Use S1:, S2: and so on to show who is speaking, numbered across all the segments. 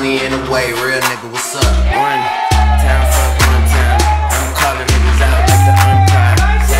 S1: money in the way. Real nigga, what's up?
S2: One time, fuck one time. I'm calling niggas out like the umpire.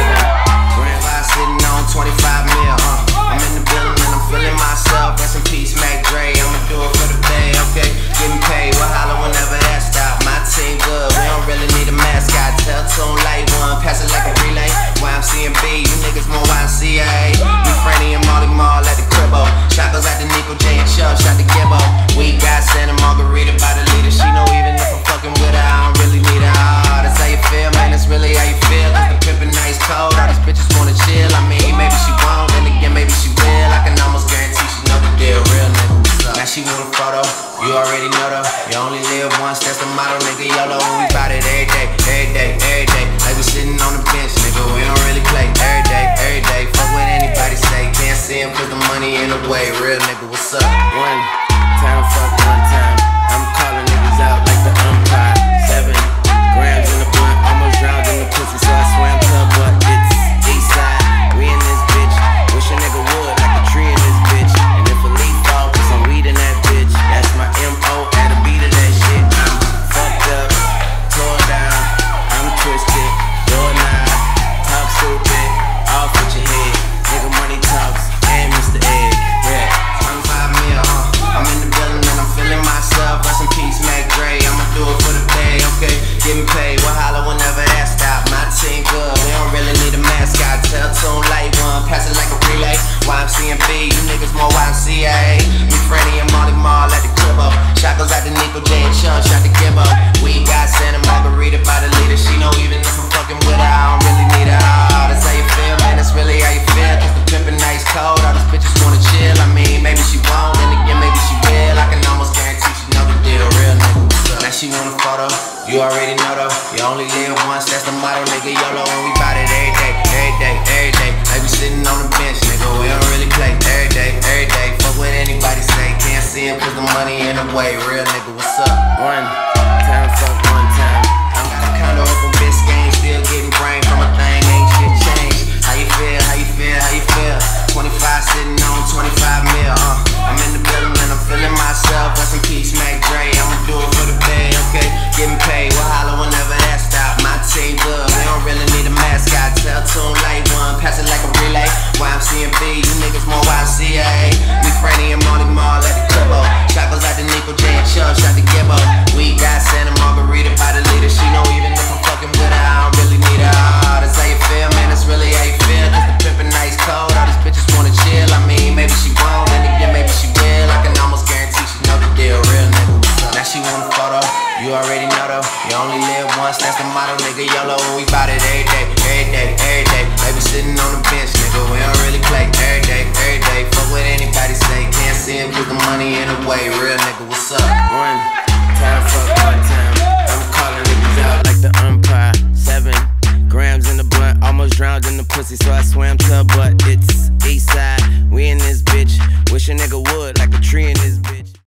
S2: 7 grand.
S1: Sitting on 25 mil, I'm in the building and I'm feeling myself. Rest in peace, Mac Dre. I'ma do it for the bay, okay? Getting paid, we'll holler whenever that stop. My team good, we don't really need a mascot. Tell Tune Light One, pass it like a relay. YMCMB, you niggas more YMCA. Me, Franny, and Molly Mall at the cribbo. Shot goes out to Nico J and Chubb, shot to Gibbo. We got Santa Margarita by the leader. She know even if I'm fucking with her, I don't really need her. Oh, that's how you feel, man, that's really how you feel. Cause the pimpin' nice cold, all these bitches wanna chill. I mean, maybe she won't, then again, maybe she will. I can almost guarantee she know the deal, real nigga, what's up? Now she want a photo, you already know though. You only live once, that's the motto, nigga, YOLO. And we bout it every day, every day, every day. Like we sitting on the bench, nigga, we don't really play. Every day, fuck what anybody say. Can't see him cause the money in the way, real nigga, what's up?
S2: One time, fuck one time. I'm calling niggas out like the umpire. 7 grams in the blunt, almost drowned in the pussy, so I swam to her butt. It's Eastside, we in this bitch. Wish a nigga would like a tree in this bitch. And if a leaf fall, put some weed in that bitch. That's my MO, add a beat of that shit. I'm fucked up, tore down, I'm twisted, door nine, talk stupid, off with your head. Nigga money talks, and Mr. Egg, yeah.
S1: 25 mil, I'm in the building and I'm feeling myself. Rest in peace, Mac Dre. I'ma do it for the day, okay? Getting paid, we'll holler whenever that stop. My team good, we don't really need a mascot. Tell Tune Light One, pass it like a relay. YMCMB, you niggas more YMCA. Me, Franny, and Molly Mall at the cribbo. Shot goes out to Nico J and Chubb, shot to Gibbo. We got Santa Margarita by the leader. She know even if I'm fucking with her, I don't really need her. Oh, that's how you feel, man, that's really how you feel. Cause the pimpin' nice cold, all these bitches wanna chill. I mean, maybe she won't, then again, maybe she will. I can almost guarantee she know the deal, real nigga, what's up? Now she want a photo, you already know though. You only live once, that's the motto, nigga, YOLO. And we bout it every day, every day, every day. Like we sitting on the bench, nigga, we don't really play. Every day, fuck what anybody say. Can't see him cause the money in the way, real nigga, what's up?
S2: One time, fuck one time.
S1: I'm kinda open Biscayne, still getting brain from a thing, ain't shit changed. How you feel, how you feel, how you feel? 25 sitting on 25 mil, I'm in the building and I'm feeling myself. Rest in peace, Mac Dre, I'ma do it for the bay, okay? Getting paid, we'll holler whenever that stop. My team good, we don't really need a mascot. Tell Tune Light One, pass it like a relay. YMCMB, you niggas more YMCA. Me, Franny, and Molly Mall at the cribbo. Shot goes out to Nico J and Chubb, shot to Gibbo. We got Santa Margarita by the leader. She know even if I'm fucking with her, I don't really need her. Oh, that's how you feel, man, that's really how you feel. Cause the pimpin' nice cold, all these bitches wanna chill. I mean, maybe she won't, then again, maybe she will. I can almost guarantee she know the deal, real nigga, what's up? Now she want a photo, you already know though. You only live once, that's the motto, nigga, YOLO. And we bout it every day, every day, every day. Like we sitting on the bench, nigga, we don't really play. Every day, fuck what anybody say. Can't see him cause the money in the way, real nigga, what's up?
S2: One time, fuck one time. I'm calling niggas out like the umpire. 7 grams in the blunt, almost drowned in the pussy, so I swam to her butt. It's